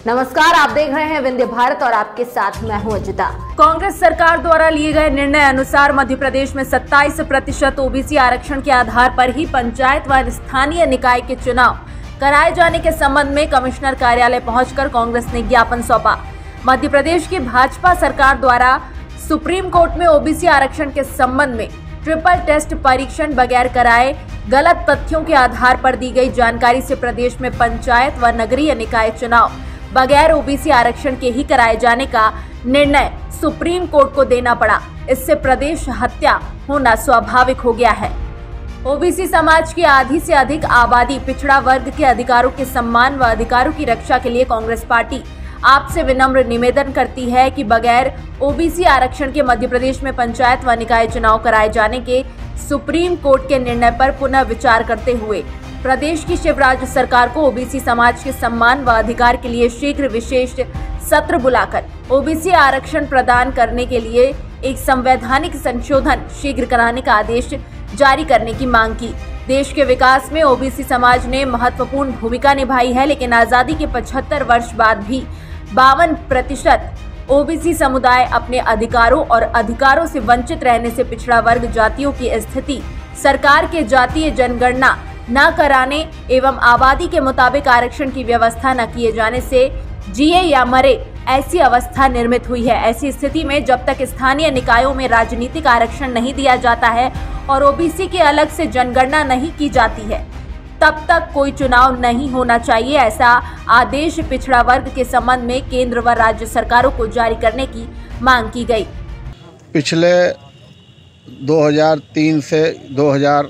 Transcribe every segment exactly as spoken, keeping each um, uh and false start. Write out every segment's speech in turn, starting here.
नमस्कार, आप देख रहे हैं विंध्य भारत और आपके साथ मैं हूं अजिता। कांग्रेस सरकार द्वारा लिए गए निर्णय अनुसार मध्य प्रदेश में सत्ताईस प्रतिशत ओबीसी आरक्षण के आधार पर ही पंचायत व स्थानीय निकाय के चुनाव कराए जाने के संबंध में कमिश्नर कार्यालय पहुंचकर कांग्रेस ने ज्ञापन सौंपा। मध्य प्रदेश की भाजपा सरकार द्वारा सुप्रीम कोर्ट में ओबीसी आरक्षण के संबंध में ट्रिपल टेस्ट परीक्षण बगैर कराए गलत तथ्यों के आधार पर दी गई जानकारी से प्रदेश में पंचायत व नगरीय निकाय चुनाव बगैर ओबीसी आरक्षण के ही कराए जाने का निर्णय सुप्रीम कोर्ट को देना पड़ा। इससे प्रदेश हत्या होना स्वाभाविक हो गया है। ओबीसी समाज की आधी से अधिक आबादी पिछड़ा वर्ग के अधिकारों के सम्मान व अधिकारों की रक्षा के लिए कांग्रेस पार्टी आपसे विनम्र निवेदन करती है कि बगैर ओबीसी आरक्षण के मध्य प्रदेश में पंचायत व निकाय चुनाव कराए जाने के सुप्रीम कोर्ट के निर्णय पर पुनः विचार करते हुए प्रदेश की शिवराज सरकार को ओबीसी समाज के सम्मान व अधिकार के लिए शीघ्र विशेष सत्र बुलाकर ओबीसी आरक्षण प्रदान करने के लिए एक संवैधानिक संशोधन शीघ्र कराने का आदेश जारी करने की मांग की। देश के विकास में ओबीसी समाज ने महत्वपूर्ण भूमिका निभाई है, लेकिन आजादी के पचहत्तर वर्ष बाद भी बावन प्रतिशत ओबीसी समुदाय अपने अधिकारों और अधिकारों से वंचित रहने से पिछड़ा वर्ग जातियों की स्थिति सरकार के जातीय जनगणना न कराने एवं आबादी के मुताबिक आरक्षण की व्यवस्था न किए जाने से जिए या मरे ऐसी अवस्था निर्मित हुई है। ऐसी स्थिति में जब तक स्थानीय निकायों में राजनीतिक आरक्षण नहीं दिया जाता है और ओबीसी की अलग से जनगणना नहीं की जाती है, तब तक कोई चुनाव नहीं होना चाहिए। ऐसा आदेश पिछड़ा वर्ग के संबंध में केंद्र व राज्य सरकारों को जारी करने की मांग की गई। पिछले दो हज़ार तीन से दो हज़ार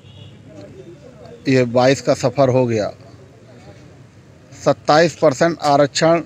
ये बाईस का सफ़र हो गया। सत्ताईस परसेंट आरक्षण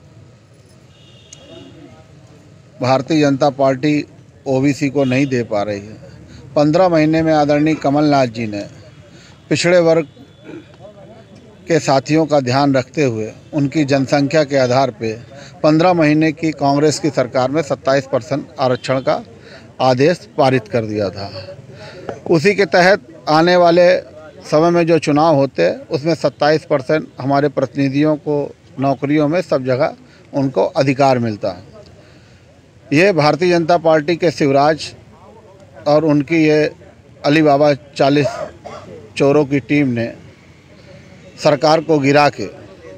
भारतीय जनता पार्टी ओबीसी को नहीं दे पा रही है। पंद्रह महीने में आदरणीय कमलनाथ जी ने पिछड़े वर्ग के साथियों का ध्यान रखते हुए उनकी जनसंख्या के आधार पे पंद्रह महीने की कांग्रेस की सरकार में सत्ताईस परसेंट आरक्षण का आदेश पारित कर दिया था। उसी के तहत आने वाले समय में जो चुनाव होते हैं उसमें सत्ताईस परसेंट हमारे प्रतिनिधियों को नौकरियों में सब जगह उनको अधिकार मिलता है। ये भारतीय जनता पार्टी के शिवराज और उनकी ये अली बाबा चालीस चोरों की टीम ने सरकार को गिरा के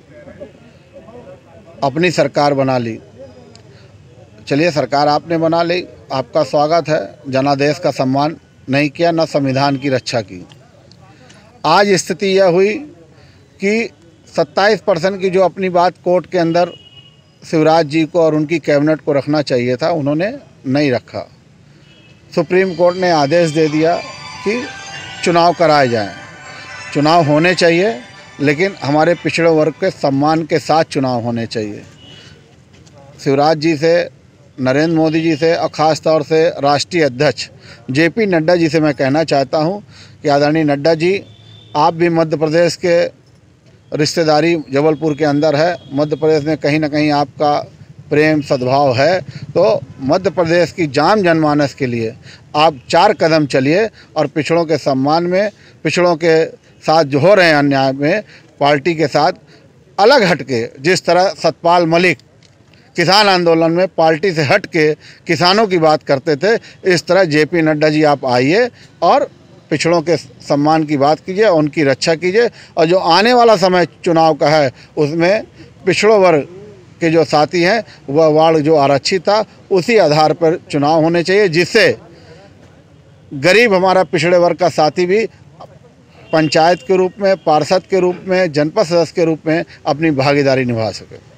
अपनी सरकार बना ली। चलिए, सरकार आपने बना ली, आपका स्वागत है। जनादेश का सम्मान नहीं किया, न संविधान की रक्षा की। आज स्थिति यह हुई कि सत्ताईस परसेंट की जो अपनी बात कोर्ट के अंदर शिवराज जी को और उनकी कैबिनेट को रखना चाहिए था, उन्होंने नहीं रखा। सुप्रीम कोर्ट ने आदेश दे दिया कि चुनाव कराए जाएं। चुनाव होने चाहिए, लेकिन हमारे पिछड़े वर्ग के सम्मान के साथ चुनाव होने चाहिए। शिवराज जी से, नरेंद्र मोदी जी से और ख़ास तौर से राष्ट्रीय अध्यक्ष जेपी नड्डा जी से मैं कहना चाहता हूं कि आदरणीय नड्डा जी, आप भी मध्य प्रदेश के रिश्तेदारी जबलपुर के अंदर है, मध्य प्रदेश में कहीं ना कहीं आपका प्रेम सद्भाव है, तो मध्य प्रदेश की जान जनमानस के लिए आप चार कदम चलिए और पिछड़ों के सम्मान में, पिछड़ों के साथ जो हो रहे हैं अन्याय में, पार्टी के साथ अलग हटके, जिस तरह सतपाल मलिक किसान आंदोलन में पार्टी से हट के किसानों की बात करते थे, इस तरह जेपी नड्डा जी आप आइए और पिछड़ों के सम्मान की बात कीजिए, उनकी रक्षा कीजिए। और जो आने वाला समय चुनाव का है उसमें पिछड़ों वर्ग के जो साथी हैं वह वार्ड जो आरक्षित था उसी आधार पर चुनाव होने चाहिए, जिससे गरीब हमारा पिछड़े वर्ग का साथी भी पंचायत के रूप में, पार्षद के रूप में, जनपद सदस्य के रूप में अपनी भागीदारी निभा सके।